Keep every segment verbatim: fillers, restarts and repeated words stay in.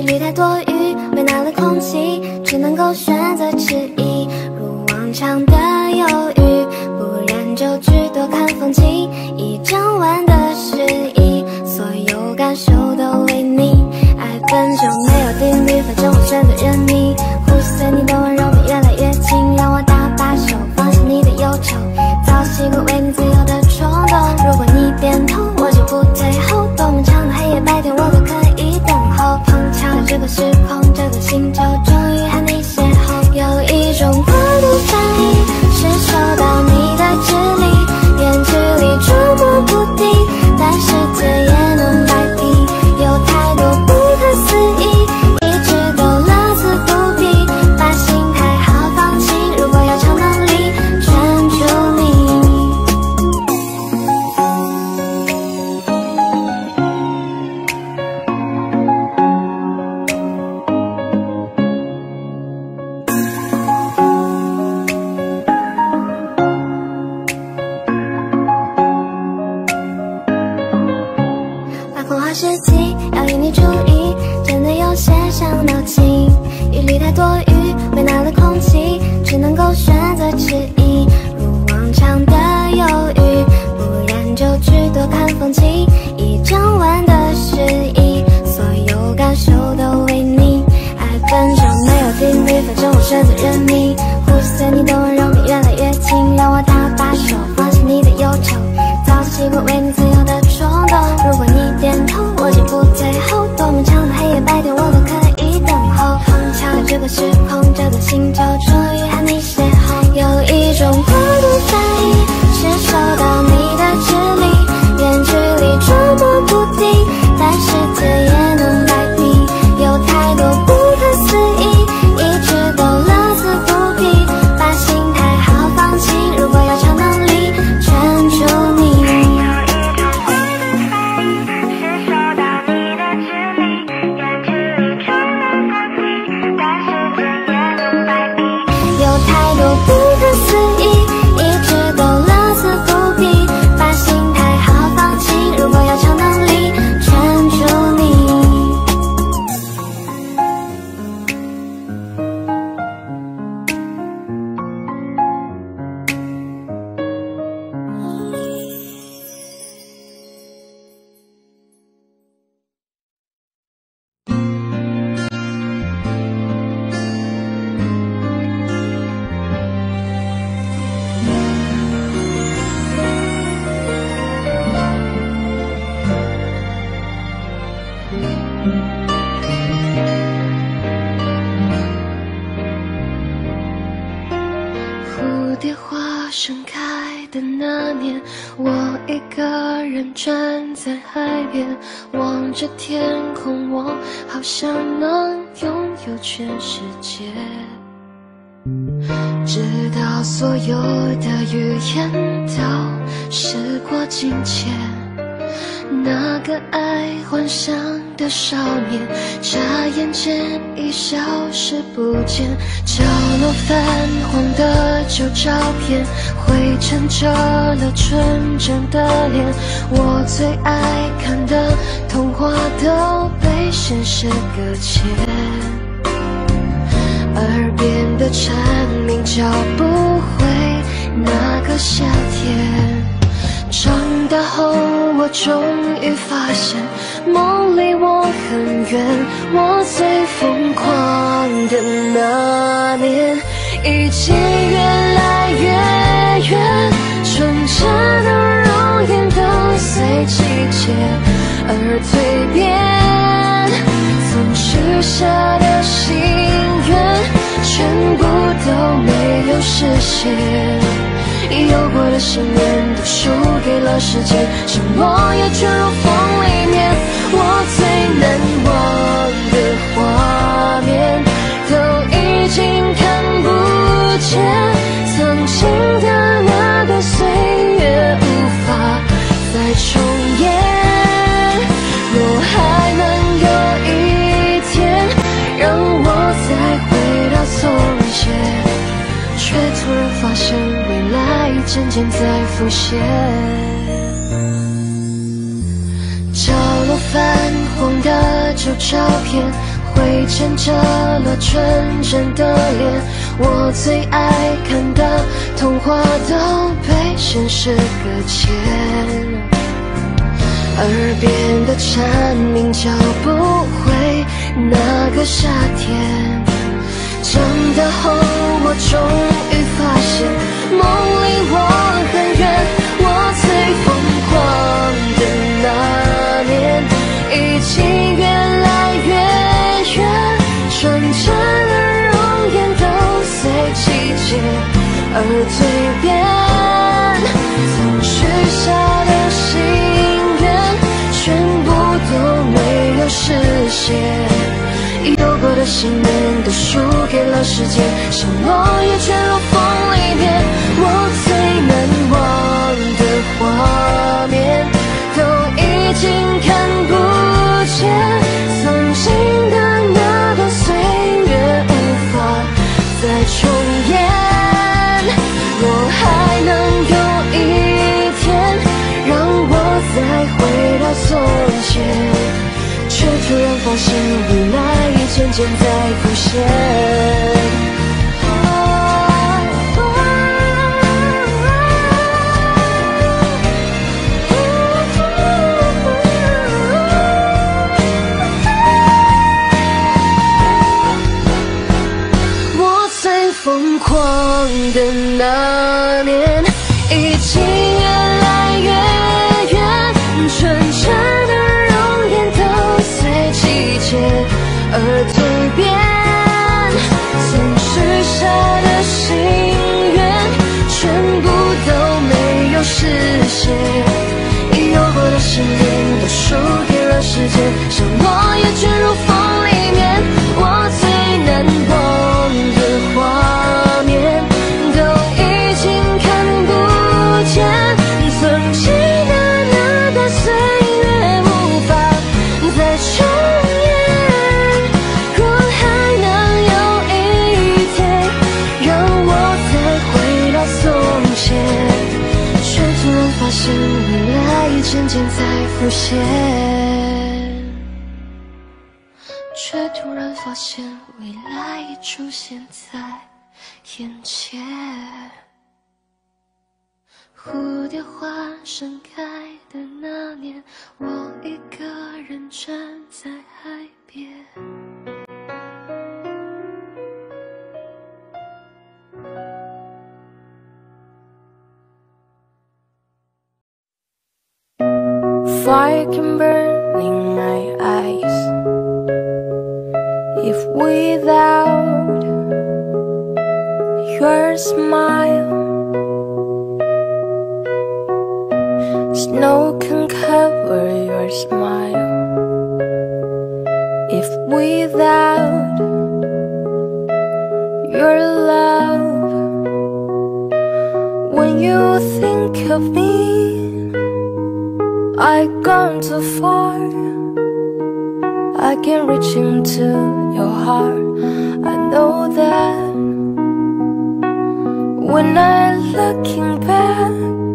虑太多余，为难了空气，只能够选择迟疑，如往常的犹豫，不然就去多看风景，一整晚的诗意，所有感受都为你。爱本就没有定律，反正我选择认命，呼吸随你的温柔会越来越近，让我搭把手，放下你的忧愁，早习惯为你自由的冲动。如果你点头，我就不退后，多漫长的黑夜白天我都可以等候。碰巧在这个时空，这个星球，终于和你邂逅。有一种过度反应，是受到你的指令，远距离捉摸不定，但世界也能摆平。有太多不可思议，一直都乐此不疲，把心态好放轻，如果有超能力圈住你。把空话时机要引你注意，真的有些伤脑筋，余力太多余，为难了空气，只能够选择迟疑，如往常的犹豫，不然就去多看风景，一整晚的诗意，所有感受都为你。爱本就没有定律，反正我选择认命，呼吸随你的温柔会越来越近，让我搭把手，放下你的忧愁，早习惯为你自由的冲动。如果你点头，我就不退后，多漫长的黑夜白天我都可以等候。碰巧在这个时空，这个星球，终于和你邂逅。有一种过度反应，是受到你的指令，远距离捉摸不定，但世界也能摆平。有太多不可思议，一直都乐此不疲，把心态好放轻，如果有超能力圈住你。不可思议，一直都乐此不疲，把心态好放轻，如果有超能力圈住你。 蝴蝶花盛开的那年，我一个人站在海边，望着天空，我好像能拥有全世界，直到所有的语言都时过境迁，那个爱幻想的少年，眨眼间已消失不见。角落泛黄的旧照片，灰尘遮了纯真的脸，我最爱看的童话都被现实搁浅，耳边的蝉鸣叫不回那个夏天。长大后我终于发现，梦离我很远，我最疯狂的那年已经越来越远，纯真的容颜都随季节而蜕变，曾许下的心愿全部都没有实现，有过的信念都输给了时间，承诺也卷入风里面，我最难忘的画面都已经看不见，曾经的那段岁月无法再重演，若还能有一天让我再回到从前，却突然发现未来渐渐在浮现。角落泛黄的旧照片， 会牵着了纯真的脸，我最爱看的童话都被现实搁浅，耳边的蝉鸣叫不回那个夏天。长大后我终于发现，梦离我很远，我最疯狂的那年已经越来越远，纯真的容颜都随季节而蜕变，曾许下的心愿全部都没有实现，有过的信念都输给了时间，承诺也卷入风里面，我最难忘的画面都已经看不见，曾经的那段岁月无法再重演，若还能有一天让我再回到从前，却突然发现未来已渐渐在浮现。我最疯狂的那年已经越来越远，纯真的而蜕变，曾许下的心愿全部都没有实现，有过的信念都输给了时间，承诺也卷入风里面，我最难忘的画面都已经看不见，曾经的那段岁月无法再重发现未来已渐渐在浮现，却突然发现未来已出现在眼前。蝴蝶花盛开的那年，我一个人站在海边。 Fire can burn in my eyes if without your smile snow can cover your smile if without your love. When you think of me, I've gone too far. I can reach into your heart. I know that when I'm looking back,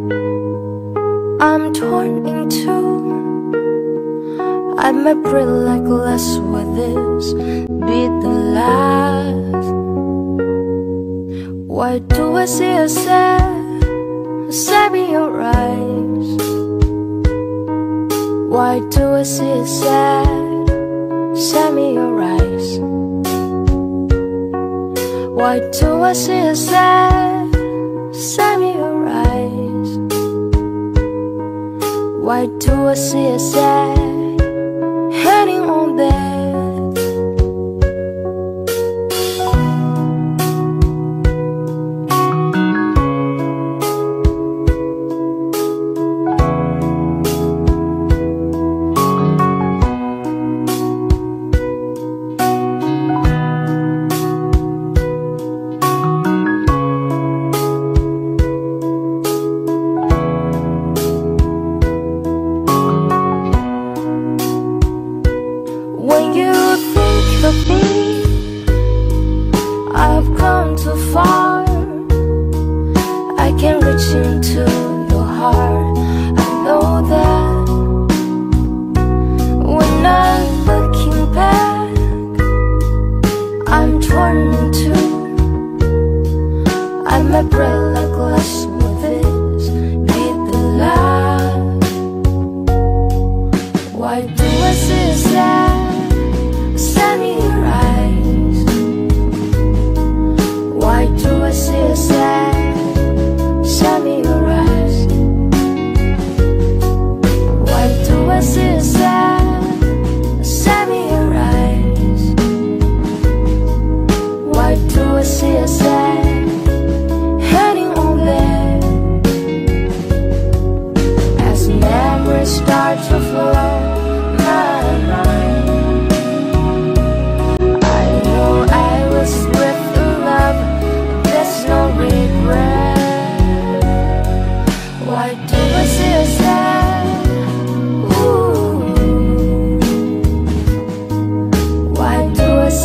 I'm torn in two. I might breathe like glass with this be the last. Why do I see a sad, sad in your eyes? Why do I see a sad, sad in your eyes? Why do I see a sad, sad in your eyes? Why do I see a sad hanging on there? When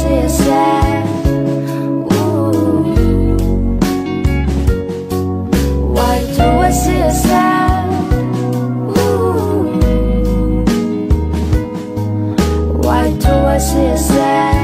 see you sad? Ooh. Why do I see you sad? Ooh. Why do I see you sad?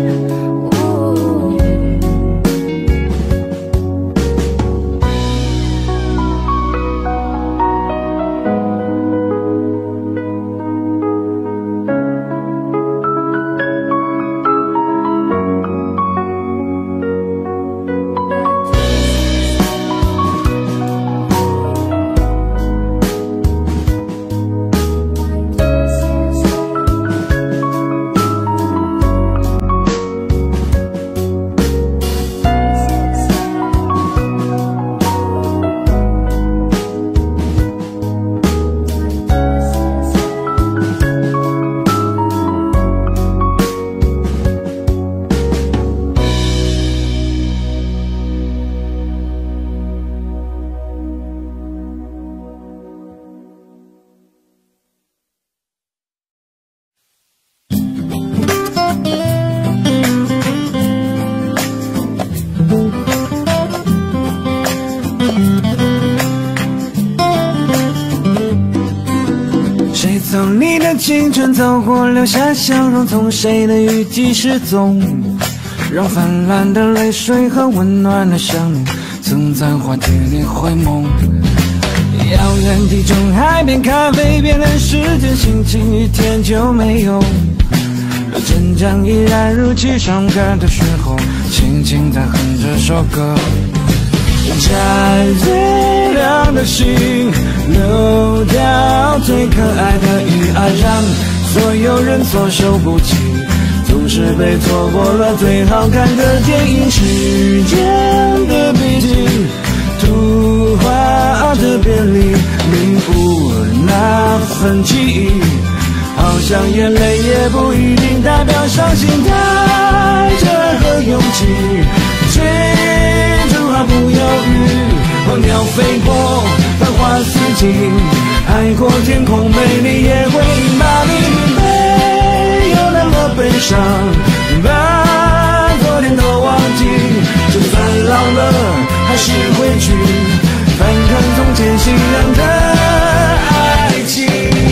从你的青春走过，留下笑容，从谁的雨季失踪，让泛滥的泪水和温暖的想念曾在花田里回眸。遥远地中海边，咖啡变了时间，心情一天就没有。阵仗依然如期伤感的时候，轻轻在哼这首歌。摘最亮的星，流掉最可爱的鱼儿，让所有人措手不及，总是被错过了最好看的电影。时间的笔记，图画的别离，领悟那份记忆，好像眼泪也不一定代表伤心，带着和勇气追逐毫不犹豫，候鸟飞过繁华四季，海阔天空美丽也会把你没有那么悲伤，把昨天都忘记，就算老了还是会去翻看从前信仰的爱情。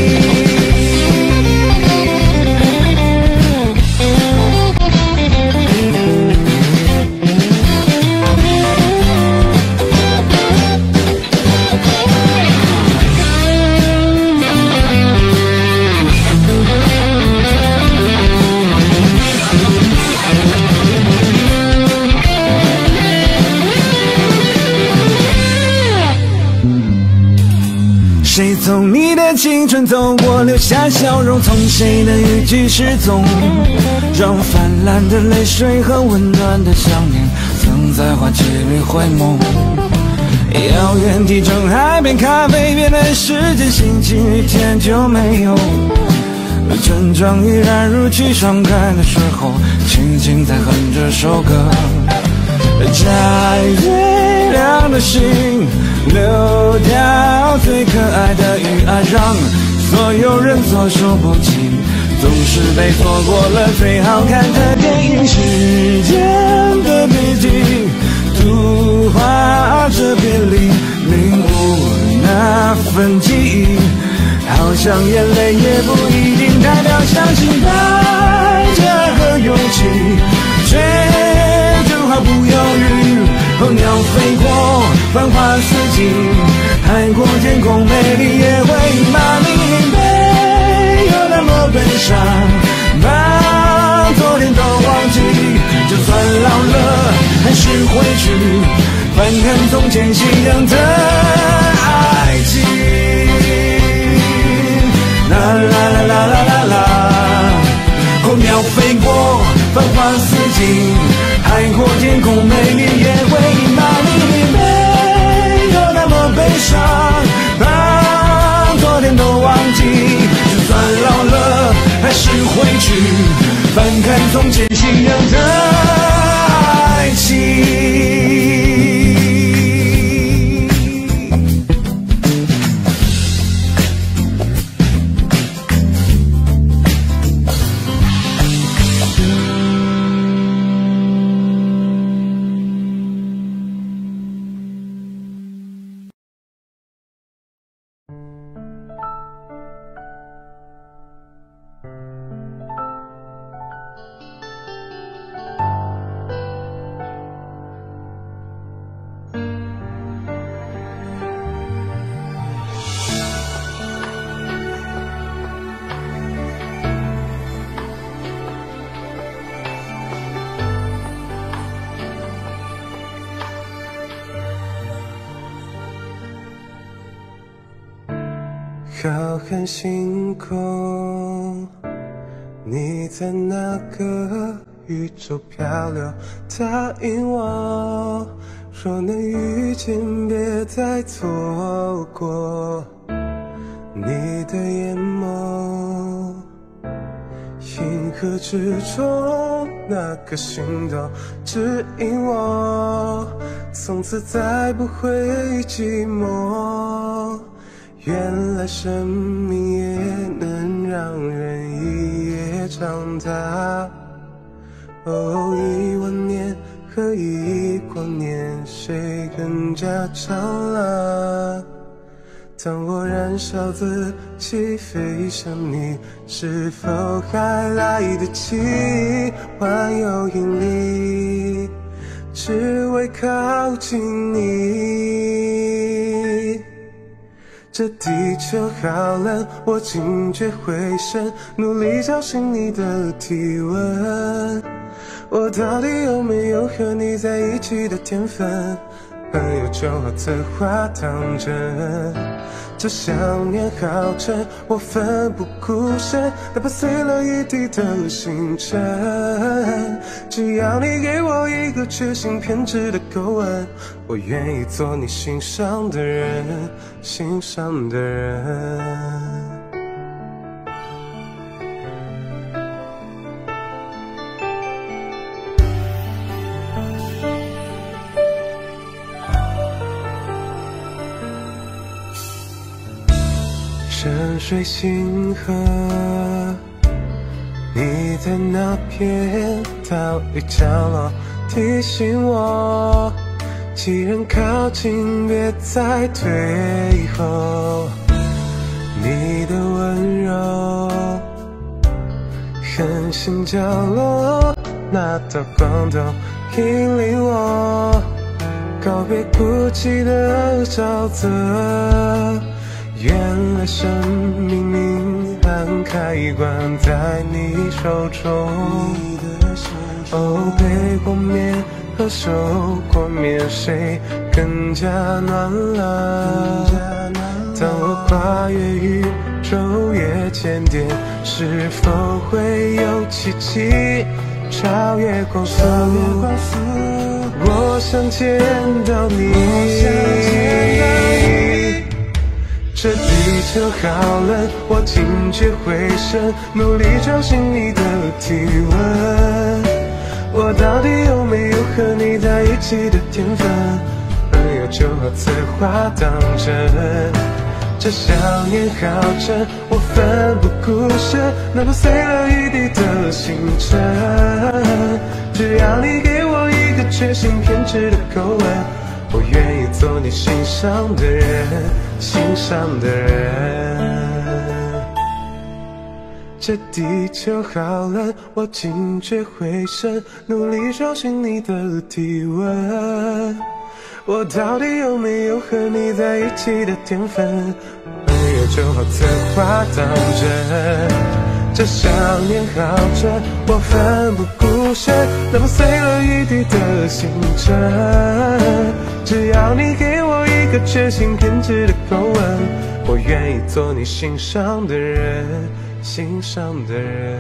谁从你的青春走过，留下笑容，从谁的雨季失踪，让泛滥的泪水和温暖的想念曾在花季里回眸。遥远地中海边，咖啡变了时间，心情一天就没有。症状依然如期伤感的时候，轻轻在哼这首歌。摘最亮的星，流掉最可爱的鱼儿，让所有人措手不及，总是被错过了最好看的电影。时间的笔记，图画着别离，领悟那份记忆，好像眼泪也不一定代表相信，带着和勇气追逐毫不犹豫，候鸟飞过繁华四季，海阔天空美丽也会把你没有那么悲伤，把昨天都忘记，就算老了还是会去翻看从前信仰的爱情。啦啦啦啦啦啦啦，候鸟飞过繁华四季，海阔天空美丽也会把你没有那么悲伤，把昨天都忘记，就算老了还是会去翻看从前信仰的爱情。 考很辛苦，你在那个宇宙漂流，答应我，若能遇见别再错过。你的眼眸，银河之中那个心动，指引我，从此再不会寂寞。原来生命也能让人一夜长大。哦，一万年和一光年，谁更加长了？当我燃烧自己飞向你，是否还来得及环游引力，只为靠近你？这地球好冷，我惊觉回声，努力找寻你的体温。我到底有没有和你在一起的天分？朋友就好此话当真，这想念好沉，我奋不顾身，哪怕碎了一地的星辰。只要你给我一个决心偏执的口吻，我愿意做你心上的人，心上的人。沉睡星河，你在那片岛屿角落提醒我，既然靠近别再退后。你的温柔，恒星角落那道光都引领我，告别孤寂的沼泽。原来生命明暗开关在你手中，哦，被过面和受过面，谁更加暖了？当我跨越宇宙越检点，是否会有奇迹超越光速？我想见到你。这地球好冷，我惊觉回声，努力找寻你的体温。我到底有没有和你在一起的天分？朋友就好此话当真，这想念好沉，我奋不顾身，哪怕碎了一地的星辰。只要你给我一个决心偏执的口吻，我愿意做你心上的人，心上的人。这地球好冷，我惊觉回声，努力找寻你的体温。我到底有没有和你在一起的天分？朋友就好此话当真，这想念好沉，我奋不顾身，哪怕碎了一地的星辰。只要你给我一个决心偏执的口吻，我愿意做你心上的人，心上的人。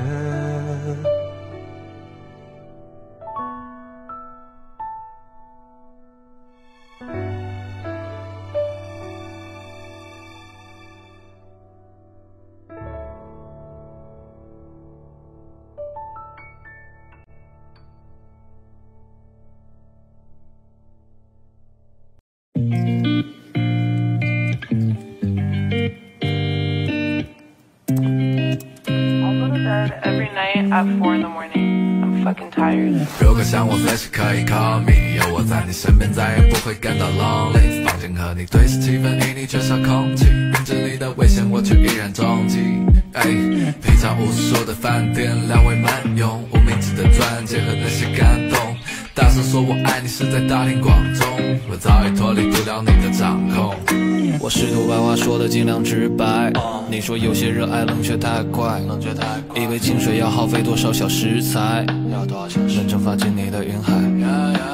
At four in the morning, I'm fucking tired. 如果想我随时可以 call me， 有我在你身边，再也不会感到 lonely。房间和你对视气氛，因你缺少空气，明知你的危险，我却依然中计。哎，平常无数的饭店，两位慢用，无名指的钻戒和那些感动。大声说我爱你是在大庭广众，我早已脱离不了你的掌控。 我试图把话说得尽量直白，你说有些热爱冷却太快，一杯清水要耗费多少小时才能蒸发进你的云海？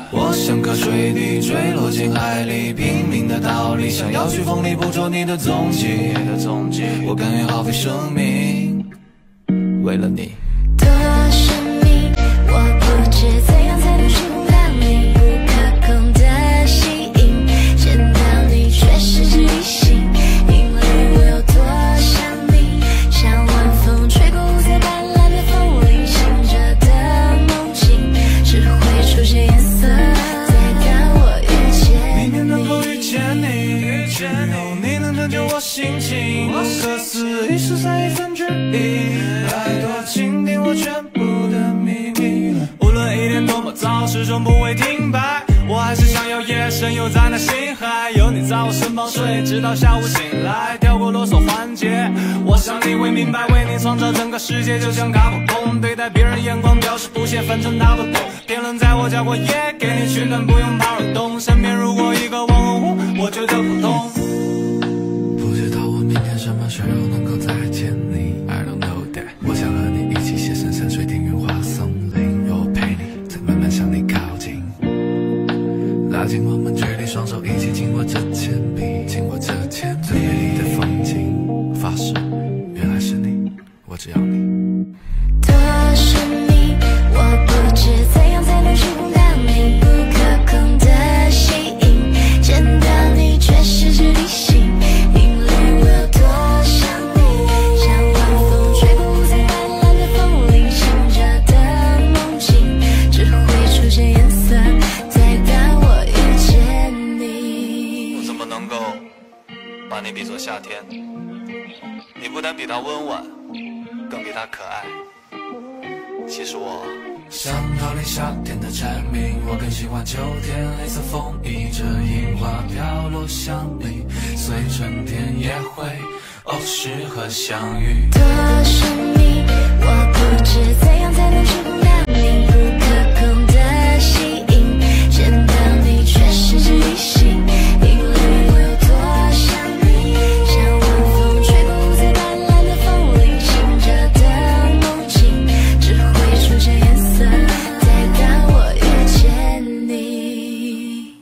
我像颗水滴坠落进海里，拼命的逃离，想要去风里捕捉你的踪迹。我甘愿耗费生命，为了你。 多神秘，我不知怎样才能触碰你，不可控的吸引，见到你却失去理性，因为我有多想你，像晚风吹过五彩斑斓的风铃，醒着的梦境只会出现颜色。再当我遇见你， 明天能够遇见你，遇见你，你能拯救我心情，不可思议是三亿分之一。拜托，倾听我全部的秘密，无论一天多么早，始终不会停摆。我还是想要夜深又在那心海，有你在我身旁睡，直到下午醒来，跳过啰嗦环节。我想你会明白，为你创造整个世界，就像卡普空，对待别人眼光表示不屑，反正他不懂。天冷在我家过夜，给你取暖不用怕冷冻，身边如果一个网红，我觉得普通。 不知道我明天什么时候能够再见你 I don't know that。 我想和你一起写深山水田园花松林，有我陪你，再慢慢向你靠近，拉近我们距离，双手一起紧握着铅笔，紧握着铅笔，最美丽的风景，发誓原来是你，我只要你。 多神秘，我不知怎样才能触碰到你，不可控的吸引，见到你却失去理性，因为我有多想你，像晚风吹过五彩斑斓的风铃，醒着的梦境只会出现颜色。再当我遇见你， 我怎么能够把你比作夏天？你不但比它温婉，更比它可爱。其实我想逃离夏天的蝉鸣，我更喜欢秋天，黑色风衣着樱花飘落向你，所以春天也会偶适合相遇。 多神秘，我不知怎样才能触碰到你，不可控的吸引，见到你却失去理性，因为我有多想你，像晚风吹过五彩斑斓的风铃，醒着的梦境只会出现颜色。再当我遇见你，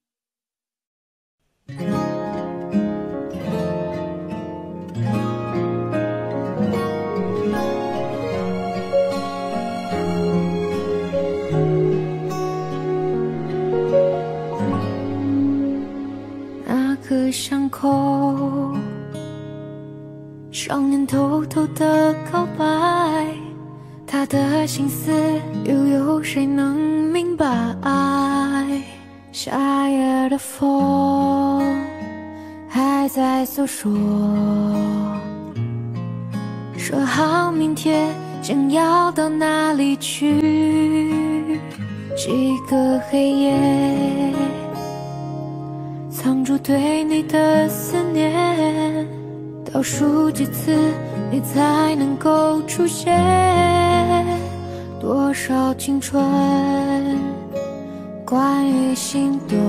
那个伤口，少年偷偷的告白，他的心思又有谁能明白？夏夜的风还在诉说，说好明天将要到哪里去，几个黑夜藏住对你的思念，倒数几次你才能够出现，多少青春关于心动，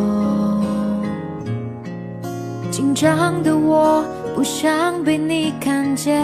紧张的我不想被你看见。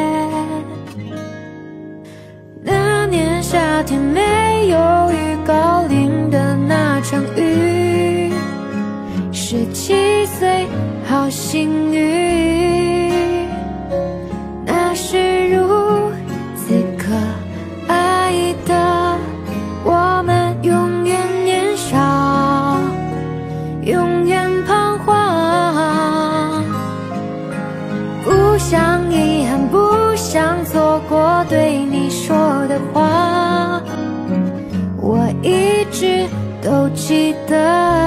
那年夏天没有预告淋的那场雨，十七岁好幸运，那是如此可爱的我们，永远年少，永远彷徨，不想遗憾，不想错过对你说的话，我一直都记得，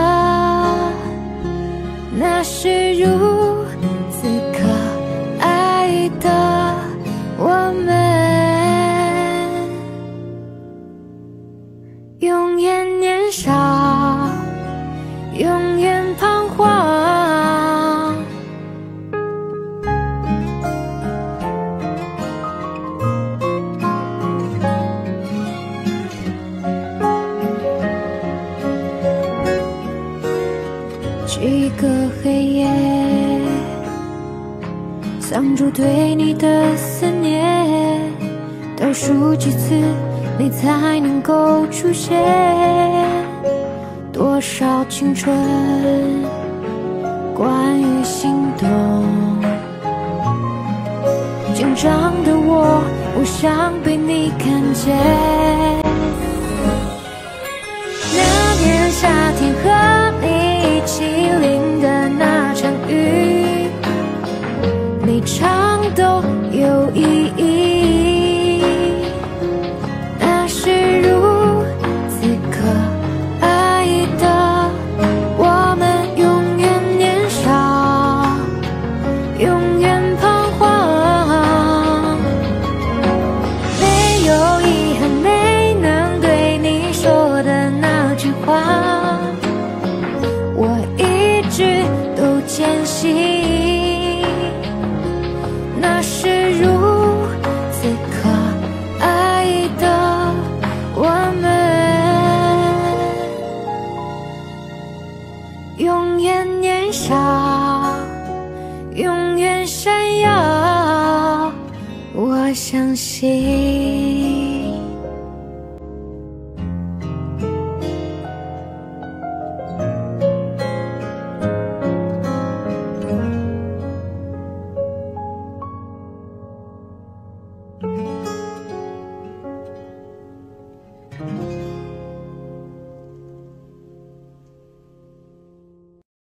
那是如此可爱的我们，永远年少，永远彷徨，几个黑夜藏住对你的思念，倒数几次你才能够出现， 多少青春，关于心动。紧张的我不想被你看见。那年夏天和你一起淋的那场雨，每场都有意义。那是如此可爱的我们，永远年少，永远彷徨。没有遗憾，没能对你说的那句话，我一直都坚信，那是如此可爱的我们，永远年少，永远闪耀，我相信。 嗯。